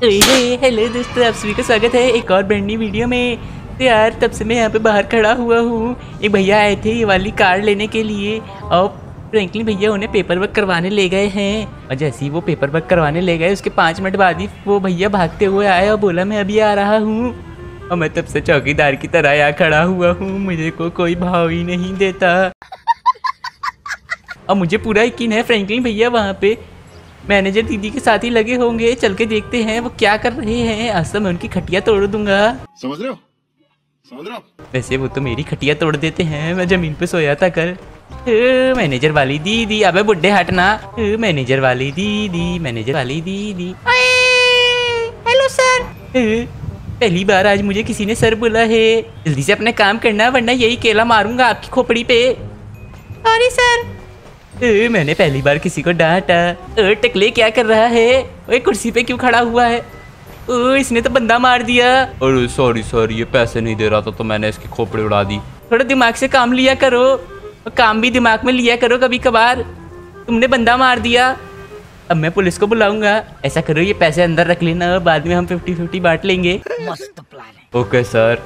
Hello दोस्तों, आप सभी का स्वागत है एक और ब्रांड न्यू वीडियो में। तो यार तब से मैं यहाँ पे बाहर खड़ा हुआ हूँ। एक भैया आए थे ये वाली कार लेने के लिए और फ्रैंकलिन भैया उन्हें पेपर वर्क करवाने ले गए हैं। और जैसे ही वो पेपर वर्क करवाने ले गए उसके 5 मिनट बाद ही वो भैया भागते हुए आए और बोला मैं अभी आ रहा हूँ। और मैं तब से चौकीदार की तरह यहाँ खड़ा हुआ हूँ, मुझे को कोई भाव ही नहीं देता। और मुझे पूरा यकीन है फ्रैंकलिन भैया वहाँ पे मैनेजर दीदी के साथ ही लगे होंगे। चल के देखते हैं वो क्या कर रहे हैं। आज तो मैं उनकी खटिया तोड़ दूंगा। समझ रहे हो? वैसे वो तो मेरी खटिया तोड़ देते हैं, मैं जमीन पे सोया था कल। मैनेजर वाली दीदी, अबे बुड्ढे हटना। मैनेजर वाली दीदी, मैनेजर वाली दीदी। Hello sir. पहली बार आज मुझे किसी ने सर बोला है। जल्दी से अपना काम करना वरना यही केला मारूंगा आपकी खोपड़ी पे। Sorry sir. मैंने पहली बार किसी को डांटा। टकले क्या कर रहा है? ओए कुर्सी पे क्यों खड़ा हुआ है? इसने तो बंदा मार दिया। अरे सॉरी सर, ये पैसे नहीं दे रहा था तो मैंने इसकी खोपड़ी उड़ा दी। थोड़ा दिमाग से काम लिया करो, काम भी दिमाग में लिया करो कभी कभार। तुमने बंदा मार दिया। अब मैं पुलिस को बुलाऊंगा। ऐसा करो ये पैसे अंदर रख लेना, बाद में हम 50-50 बांट लेंगे। मस्त प्लान है। Okay sir.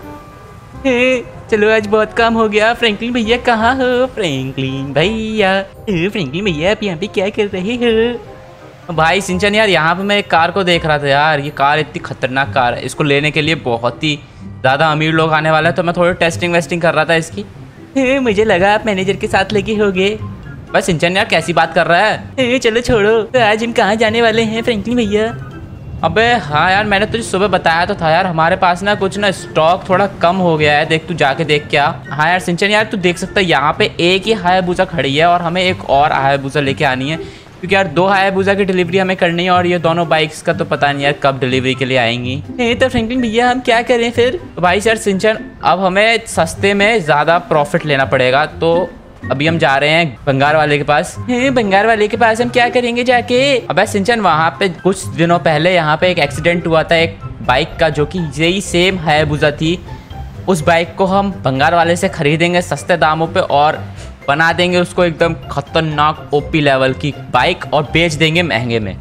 चलो आज बहुत काम हो गया। फ्रैंकलिन भैया कहाँ हो? फ्रैंकलिन भैया, फ्रैंकलिन भैया आप यहाँ पे क्या कर रहे हो? भाई सिंचन यार, यहाँ पे मैं एक कार को देख रहा था यार। ये कार इतनी खतरनाक कार है, इसको लेने के लिए बहुत ही ज़्यादा अमीर लोग आने वाले हैं, तो मैं थोड़ी टेस्टिंग वेस्टिंग कर रहा था इसकी। मुझे लगा आप मैनेजर के साथ लगे होगे। बस सिंचन यार कैसी बात कर रहा है? चलो छोड़ो। तो आज हम कहाँ जाने वाले हैं फ्रैंकलिन भैया? अबे हाँ यार, मैंने तुझे सुबह बताया तो था यार, हमारे पास ना कुछ ना स्टॉक थोड़ा कम हो गया है। देख तू जाके देख क्या। हाँ यार सिंचन यार, तू देख सकता है यहाँ पे एक ही हायाबुसा खड़ी है और हमें एक और हायाबुसा लेके आनी है, क्योंकि यार 2 हायाबुसा की डिलीवरी हमें करनी है और ये दोनों बाइक्स का तो पता नहीं यार कब डिलीवरी के लिए आएंगी। तो फ्रैंकलिन भैया हम क्या करें फिर? तो भाई यार सिंचन, अब हमें सस्ते में ज़्यादा प्रॉफिट लेना पड़ेगा, तो अभी हम जा रहे हैं भंगार वाले के पास। भंगार वाले के पास हम क्या करेंगे जाके? अबे सिंचन, वहाँ पे कुछ दिनों पहले यहाँ पे एक एक्सीडेंट हुआ था एक बाइक का, जो कि यही सेम हायाबुसा थी। उस बाइक को हम भंगार वाले से खरीदेंगे सस्ते दामों पे और बना देंगे उसको एकदम खतरनाक ओपी लेवल की बाइक और बेच देंगे महंगे में।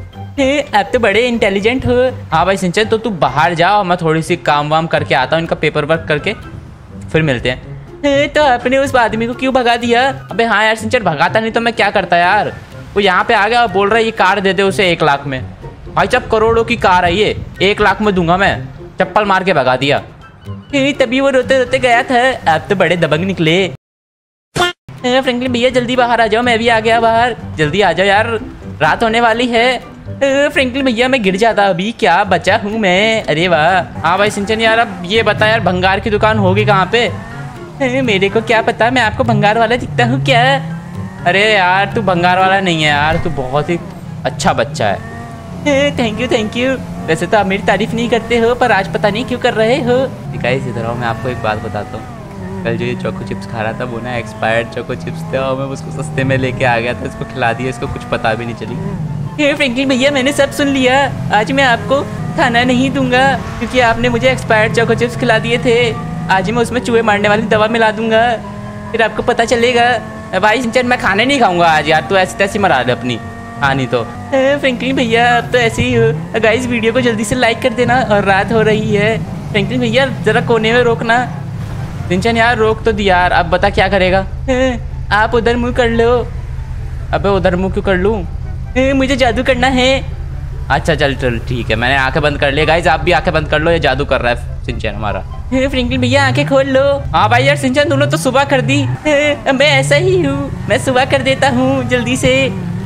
आप तो बड़े इंटेलिजेंट हो। हाँ भाई सिंचन, तो तू बाहर जाओ, मैं थोड़ी सी काम वाम करके आता हूँ, इनका पेपर वर्क करके फिर मिलते हैं। तो आपने उस आदमी को क्यों भगा दिया? अबे हाँ यार सिंचन, भगाता नहीं तो मैं क्या करता यार। वो यहाँ पे आ गया और बोल रहा है ये कार दे दे उसे 1 लाख में। भाई जब करोड़ों की कार है ये, 1 लाख में दूंगा मैं। चप्पल मार के भगा दिया। तभी वो रोते रोते गया था। आप तो बड़े दबंग निकले। फ्रैंकलिन भैया जल्दी बाहर आ जाओ, मैं भी आ गया बाहर। जल्दी आ जाओ यार, रात होने वाली है। फ्रैंकलिन भैया मैं गिर जाता अभी, क्या बचा हूँ मैं। अरे वाह। हाँ भाई सिंचन यार, अब ये बता यार, भंगार की दुकान होगी कहाँ पे? मेरे को क्या पता, मैं आपको भंगार वाला दिखता हूँ क्या? अरे यार तू भंगार वाला नहीं है यार, तू बहुत ही अच्छा बच्चा है। Thank you thank you. वैसे तो आप मेरी तारीफ नहीं करते हो, पर आज पता नहीं क्यों कर रहे हो। गाइस इधर आओ, मैं आपको एक बात बताता हूँ। कल जो ये चोको चिप्स खा रहा था वो ना एक्सपायर्ड चोको चिप्स थे और मैं उसको सस्ते में लेके आ गया था, इसको खिला दिया, इसको कुछ पता भी नहीं चली। फ्रैंकलिन भैया मैंने सब सुन लिया। आज मैं आपको खाना नहीं दूंगा क्योंकि आपने मुझे एक्सपायर्ड चोको चिप्स खिला दिए थे। आज मैं उसमें चूहे मारने वाली दवा मिला दूंगा, फिर आपको पता चलेगा। भाई सिंचन मैं खाने नहीं खाऊंगा आज यार, तू ऐसी तैसी मरा दे अपनी। हाँ नहीं तो फ्रैंकलिन भैया आप तो ऐसे ही हो। गाइस वीडियो को जल्दी से लाइक कर देना और रात हो रही है। फ्रैंकलिन भैया जरा कोने में रोकना। सिंचन यार रोक तो दिया यार, अब बता क्या करेगा? आप उधर मुँह कर लो। अबे उधर मुँह क्यों कर लूँ? मुझे जादू करना है। अच्छा चल चल ठीक है, मैंने आंखें बंद कर लिया। गाइस आप भी आंखें बंद कर लो, ये जादू कर रहा है सिंचन हमारा। फ्रैंकलिन भैया आंखें खोल लो। हाँ भाई यार सिंचन, तूने तो सुबह कर दी। मैं ऐसा ही हूँ, मैं सुबह कर देता हूँ जल्दी से।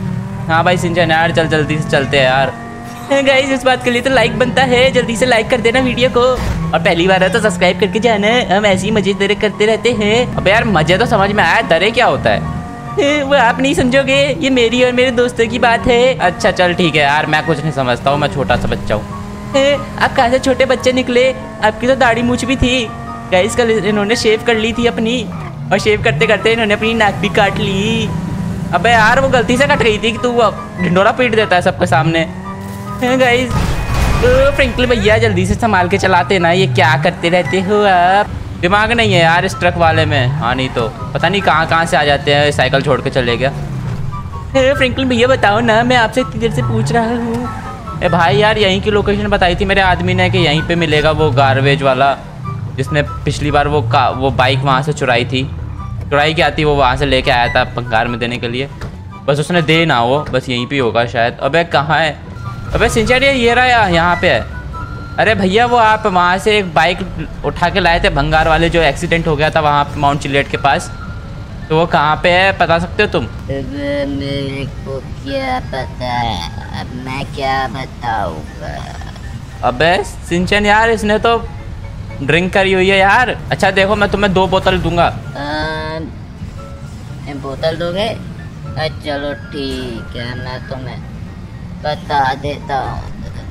हाँ भाई सिंचन यार चल जल्दी से चलते हैं यार। गाइस इस बात के लिए तो लाइक बनता है, जल्दी से लाइक कर देना वीडियो को। और पहली बार है तो सब्सक्राइब करके जाना, हम ऐसे ही मजे दरे करते रहते हैं। अब यार मजे तो समझ में आया, दरे क्या होता है वो आप नहीं समझोगे, ये मेरी और मेरे दोस्तों की बात है। अच्छा चल ठीक है यार, मैं कुछ नहीं समझता हूँ, मैं छोटा सा बच्चा हूँ। आप कहाँ से छोटे बच्चे निकले? आपकी तो दाढ़ी मूछ भी थी। गाइस कल इन्होंने शेव कर ली थी अपनी, और शेव करते करते इन्होंने अपनी नाक भी काट ली। अबे यार वो गलती से कट गई थी कि तू ढिंडोरा पीट देता है सबके सामने। गाइस फ्रैंकलिन भैया जल्दी से संभाल के चलाते ना, ये क्या करते रहते हो आप? दिमाग नहीं है यार इस ट्रक वाले में। हाँ नहीं तो पता नहीं कहाँ कहाँ से आ जाते हैं, साइकिल छोड़ के चले गया। फ्रैंकलिन भैया बताओ ना, मैं आपसे इतनी देर से पूछ रहा हूँ। ए भाई यार यहीं की लोकेशन बताई थी मेरे आदमी ने कि यहीं पे मिलेगा वो गार्बेज वाला, जिसने पिछली बार वो बाइक वहाँ से चुराई की आती, वो वहाँ से लेके आया था भंगार में देने के लिए, बस उसने दे ना वो, बस यहीं पे होगा शायद। अबे कहाँ है? अबे सिंचन ये रहा, यहाँ पे है। अरे भैया वो आप वहाँ से एक बाइक उठा के लाए थे भंगार वाले, जो एक्सीडेंट हो गया था वहाँ माउंट चिलेट के पास, तो वो कहाँ पे है बता सकते हो तुम? मेरे को क्या पता है, अब मैं क्या बताऊंगा। अबे सिंचन यार इसने तो ड्रिंक करी हुई है यार। अच्छा देखो मैं तुम्हें 2 बोतल दूंगा। बोतल दोगे? चलो ठीक है, मैं तुम्हें बता देता हूँ।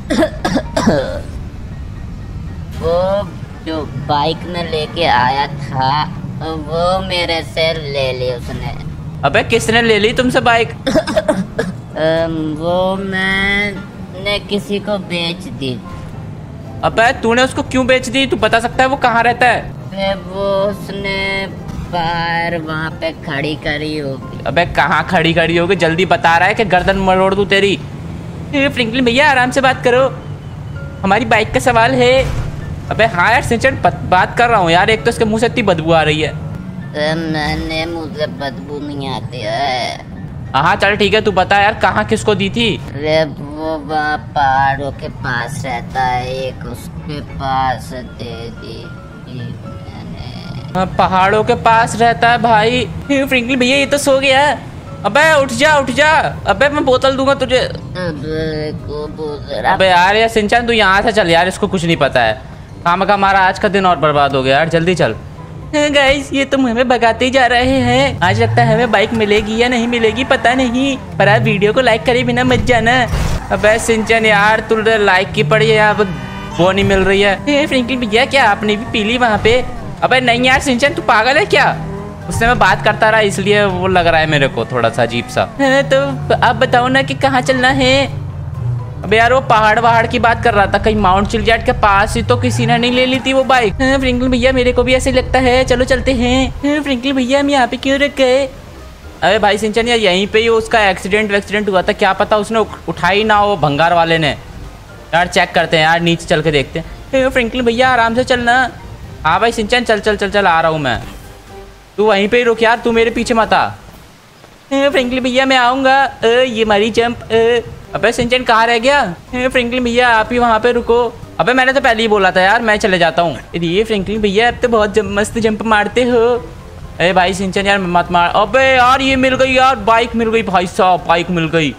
वो जो बाइक में लेके आया था वो मेरे से ले ली उसने। अबे किसने ले ली तुमसे बाइक? वो मैंने किसी को बेच दी। अबे तूने उसको क्यों बेच दी? तू बता सकता है वो कहाँ रहता है? वो उसने बाहर वहाँ पे खड़ी करी होगी। अबे कहाँ खड़ी होगी? जल्दी बता रहा है कि गर्दन मरोड़ दूं तेरी। फ्रैंकलिन भैया आराम से बात करो, हमारी बाइक का सवाल है। अबे हाँ यार सिंचन बात कर रहा हूँ यार, एक तो इसके मुँह से इतनी बदबू आ रही है। मैंने मुझे बदबू नहीं आती है। हाँ चल ठीक है, तू बता यार कहाँ किसको दी थी? वो वहाँ पहाड़ों के पास रहता है, एक उसके पास दे दी मैंने। पहाड़ों के पास रहता है भाई? फ्रैंकलिन भैया ये तो सो गया। अबे उठ जा। अबे मैं बोतल दूंगा तुझे। अबे यार ये सिंचन तू यहाँ से चल यार, इसको कुछ नहीं पता है। काम का हमारा आज का दिन और बर्बाद हो गया यार, जल्दी चल। गाइस ये तुम हमें भगाते ही जा रहे हैं, आज लगता है हमें बाइक मिलेगी या नहीं मिलेगी पता नहीं, पर आप वीडियो को लाइक करे बिना मत जाना। अबे सिंचन यार तू लाइक की पड़ी है, अब वो नहीं मिल रही है। फ्रैंकलिन भैया क्या आपने भी पी ली वहाँ पे? अबे नहीं यार सिंचन तू पागल है क्या? उससे मैं बात करता रहा इसलिए वो लग रहा है मेरे को थोड़ा सा अजीब सा। तो आप बताओ ना कि कहाँ चलना है? अबे यार वो पहाड़ की बात कर रहा था, कहीं माउंट चिलियाट के पास ही तो किसी ने नहीं ले ली थी वो बाइक। फ्रैंकलिन भैया मेरे को भी ऐसे लगता है, चलो चलते हैं। फ्रैंकलिन भैया हम यहाँ पे क्यों रख गए? अबे भाई सिंचन यार यहीं पे ही उसका एक्सीडेंट हुआ था, क्या पता उसने उठाई ना हो भंगार वाले ने। यार चेक करते हैं यार, नीचे चल के देखते हैं। फ्रैंकलिन भैया आराम से चलना। हाँ भाई सिंचन चल आ रहा हूँ मैं, तू वहीं पे ही रुक यार, तू मेरे पीछे मत आ। फ्रैंकलिन भैया मैं आऊँगा। ये मारी जंप। अबे सिंचन कहाँ रह गया? फ्रैंकलिन भैया आप ही वहाँ पे रुको। अबे मैंने तो पहले ही बोला था यार मैं चले जाता हूँ। ये फ्रैंकलिन भैया अब तो बहुत मस्त जंप मारते हो। अरे भाई सिंचन यार मत मार। अबे यार ये मिल गई यार, बाइक मिल गई भाई साहब, बाइक मिल गई।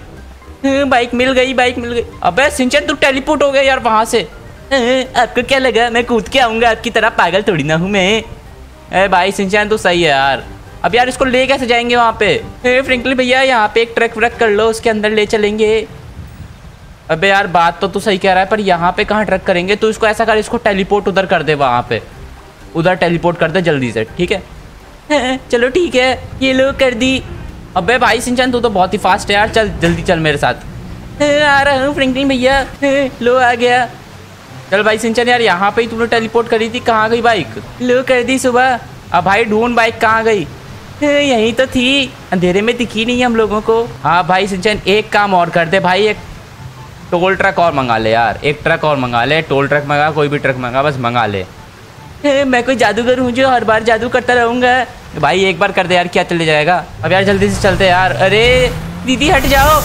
अबे सिंचन तू टेलीपोर्ट हो गया यार वहाँ से। आपको क्या लगा मैं कूद के आऊँगा? आपकी तरह पागल थोड़ी ना हूँ मैं। अरे भाई सिंचन तो सही है यार। अब यार इसको ले कैसे जाएंगे वहाँ पे? फ्रैंकलिन भैया यहाँ पे एक ट्रक व्रक कर लो, उसके अंदर ले चलेंगे। अबे यार बात तो तू सही कह रहा है, पर यहाँ पे कहाँ ट्रक करेंगे? तो इसको ऐसा कर, इसको टेलीपोर्ट उधर कर दे, वहाँ पे उधर टेलीपोर्ट कर दे जल्दी से, ठीक है? चलो ठीक है, ये लो कर दी। अबे भाई सिंचन तू तो बहुत ही फास्ट है यार, चल जल्दी चल मेरे साथ। आ रहा हूँ फ्रैंकलिन भैया। लो आ गया। चल भाई सिंचन यार यहाँ पे ही तूने टेलीपोर्ट करी थी, कहाँ गई बाइक? लो कर दी सुबह। अब भाई ढूंढ बाइक कहाँ गई? यहीं तो थी, अंधेरे में दिखी नहीं हम लोगों को। हाँ भाई सिंचन एक काम और कर दे भाई, एक टोल ट्रक और मंगा ले यार, एक ट्रक और मंगा ले, टोल ट्रक मंगा, कोई भी ट्रक मंगा, बस मंगा ले। मैं कोई जादूगर हूँ जो हर बार जादू करता रहूँगा? भाई एक बार कर दे यार, क्या चले जाएगा। अब यार जल्दी से चलते यार। अरे दीदी हट जाओ।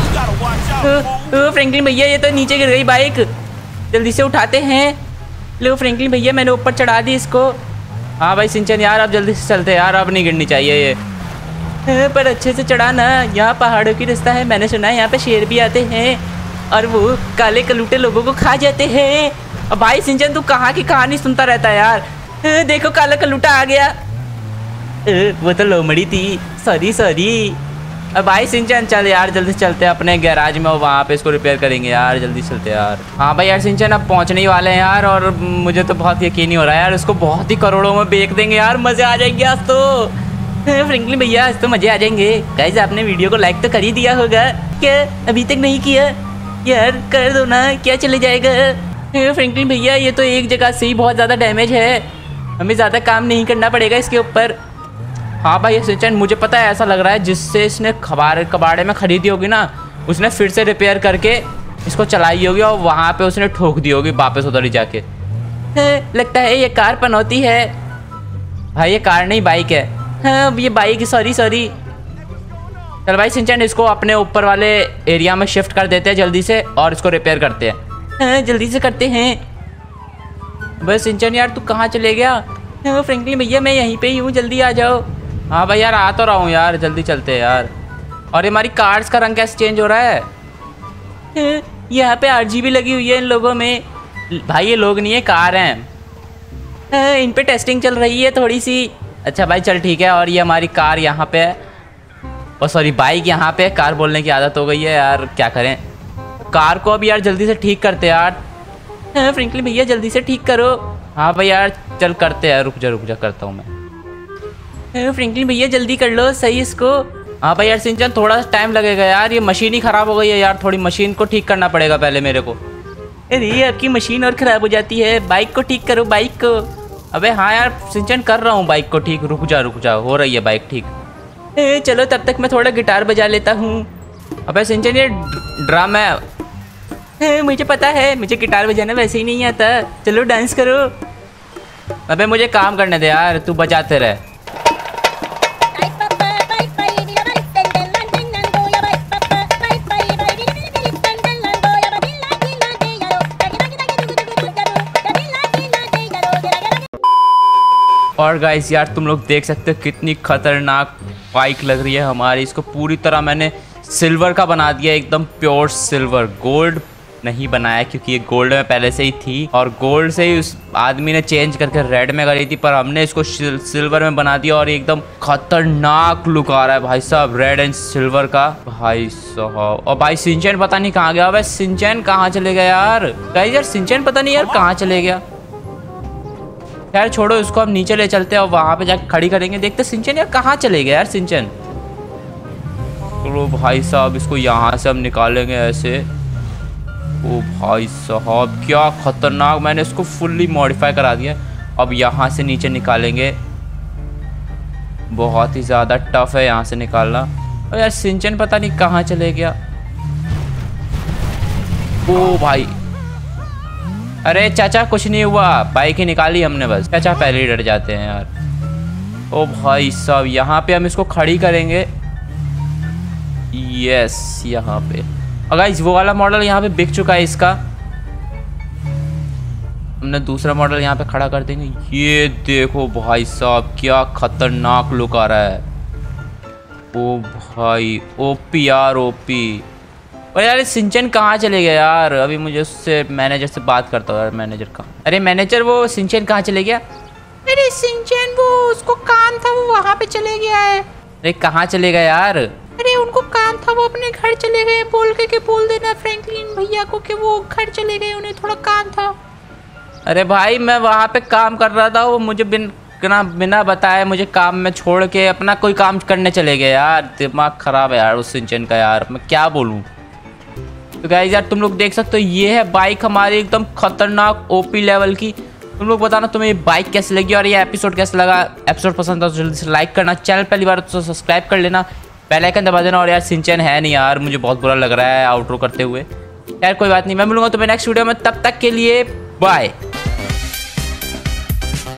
फ्रैंकलिन भैया ये तो नीचे गिर गई बाइक, जल्दी से उठाते हैं। लो फ्रैंकलिन भैया मैंने ऊपर चढ़ा दी इसको। हाँ भाई सिंचन यार अब जल्दी से चलते यार, अब नहीं गिरनी चाहिए ये। पर अच्छे से चढ़ाना, यहाँ पहाड़ों की रास्ता है, मैंने सुना है यहाँ पे शेर भी आते हैं और वो काले कलूटे लोगों को खा जाते हैं। अब भाई सिंचन तू कहाँ की कहानी सुनता रहता है यार। देखो काला कलूटा आ गया। वो तो लोमड़ी थी, सॉरी। अब भाई सिंचन चल यार जल्दी से चलते हैं अपने गैराज में, वहाँ पे इसको रिपेयर करेंगे यार, जल्दी चलते यार। हाँ भाई यार सिंचन अब पहुँचने ही वाले हैं यार, और मुझे तो बहुत यकीन नहीं हो रहा है यार, इसको बहुत ही करोड़ों में बेच देंगे यार, मज़े आ जाएंगे आज तो। फ्रैंकलिन भैया आज तो मज़े आ जाएंगे। गाइस आपने वीडियो को लाइक तो कर ही दिया होगा क्या? अभी तक नहीं किया यार, कर दो ना, क्या चले जाएगा? फ्रैंकलिन भैया ये तो एक जगह से ही बहुत ज़्यादा डैमेज है, हमें ज़्यादा काम नहीं करना पड़ेगा इसके ऊपर। हाँ भाई सिंचन मुझे पता है, ऐसा लग रहा है जिससे इसने कबाड़े में खरीदी होगी ना, उसने फिर से रिपेयर करके इसको चलाई होगी और वहाँ पे उसने ठोक दी होगी वापस उधर ही जाके। लगता है ये कार पनौती है। भाई ये कार नहीं बाइक है। हाँ ये बाइक, सॉरी। चल भाई सिंचन, इसको अपने ऊपर वाले एरिया में शिफ्ट कर देते हैं जल्दी से और इसको रिपेयर करते हैं। हाँ जल्दी से करते हैं। बस सिंचन यार तू कहाँ चले गया? हाँ फ्रैंकलिन भैया मैं यहीं पे ही हूँ, जल्दी आ जाओ। हाँ भाई यार आ तो रहा हूँ यार, जल्दी चलते हैं यार। और ये हमारी कार्स का रंग कैसे चेंज हो रहा है? यहाँ पे RGB लगी हुई है इन लोगों में। भाई ये लोग नहीं है, कार हैं। इन पे टेस्टिंग चल रही है थोड़ी सी। अच्छा भाई चल ठीक है। और ये हमारी कार यहाँ पे है, और सॉरी बाइक यहाँ पे है। कार बोलने की आदत हो गई है यार, क्या करें। कार को अब यार जल्दी से ठीक करते यार। हाँ फ्रैंकलिन भैया जल्दी से ठीक करो। हाँ भाई यार चल करते हैं, रुक जा करता हूँ मैं। फ्रैंकलिन भैया जल्दी कर लो सही इसको। हाँ भाई यार सिंचन थोड़ा सा टाइम लगेगा यार, ये मशीन ही ख़राब हो गई है यार, थोड़ी मशीन को ठीक करना पड़ेगा पहले मेरे को। अरे आपकी मशीन और ख़राब हो जाती है, बाइक को ठीक करो बाइक को। अबे हाँ यार सिंचन कर रहा हूँ बाइक को ठीक, रुक जा हो रही है बाइक ठीक। चलो तब तक मैं थोड़ा गिटार बजा लेता हूँ। अबे सिंचन ये ड्रम है। मुझे पता है, मुझे गिटार बजाना वैसे ही नहीं आता। चलो डांस करो। अबे मुझे काम करने दे यार, तू बजाते रहे। और गाइस यार तुम लोग देख सकते हो कितनी खतरनाक बाइक लग रही है हमारी। इसको पूरी तरह मैंने सिल्वर का बना दिया, एकदम प्योर सिल्वर। गोल्ड नहीं बनाया क्योंकि ये गोल्ड में पहले से ही थी, और गोल्ड से ही उस आदमी ने चेंज करके रेड में करी थी, पर हमने इसको सिल्वर में बना दिया और एकदम खतरनाक लुक आ रहा है भाई साहब, रेड एंड सिल्वर का भाई साहब। और भाई सिंचन पता नहीं कहाँ गया। भाई सिंचन कहाँ चले गया यार? गाइस यार सिंचन पता नहीं यार कहाँ चले गया। यार छोड़ो इसको, हम नीचे ले चलते हैं और वहाँ पे जाके खड़ी करेंगे। देखते सिंचन यार कहाँ चले गए यार सिंचन। चलो भाई साहब इसको यहाँ से हम निकालेंगे ऐसे। ओ भाई साहब क्या खतरनाक, मैंने इसको फुल्ली मॉडिफाई करा दिया। अब यहाँ से नीचे निकालेंगे, बहुत ही ज़्यादा टफ है यहाँ से निकालना। और यार सिंचन पता नहीं कहाँ चले गया। ओ भाई अरे चाचा कुछ नहीं हुआ, बाइक ही निकाली हमने बस। चाचा पहले ही डर जाते हैं यार। ओ भाई साहब यहाँ पे हम इसको खड़ी करेंगे। यस यहाँ पे। और गाइस वो वाला मॉडल यहाँ पे बिक चुका है इसका, हमने दूसरा मॉडल यहाँ पे खड़ा कर देंगे। ये देखो भाई साहब क्या खतरनाक लुक आ रहा है। ओ भाई ओपी यार ओपी। और यार सिंचन कहाँ चले गए यार? अभी मुझे उससे मैनेजर से बात करता हूँ यार। मैनेजर कहाँ? अरे मैनेजर वो सिंचन कहाँ चले गया? अरे सिंचन वो उसको काम था, वो वहाँ पे चले गया है। अरे कहाँ चले गए यार? अरे उनको काम था, वो अपने घर चले गए। बोल देना फ्रैंकलिन भैया को कि वो घर चले गए, उन्हें थोड़ा काम था। अरे भाई मैं वहाँ पे काम कर रहा था, वो मुझे बिना बताए मुझे काम में छोड़ के अपना कोई काम करने चले गए यार। दिमाग खराब है यार उस सिंचन का यार, मैं क्या बोलूँ। तो गाइस यार तुम लोग देख सकते हो ये है बाइक हमारी एकदम खतरनाक ओपी लेवल की। तुम लोग बताना तुम्हें ये बाइक कैसी लगी और ये एपिसोड कैसा लगा। एपिसोड पसंद था तो जल्दी से लाइक करना, चैनल पहली बार तो सब्सक्राइब कर लेना, बेल आइकन दबा देना। और यार सिंचन है नहीं यार, मुझे बहुत बुरा लग रहा है आउटरो करते हुए। यार कोई बात नहीं, मैं मिलूंगा तुम्हें नेक्स्ट वीडियो में, तब तक के लिए बाय।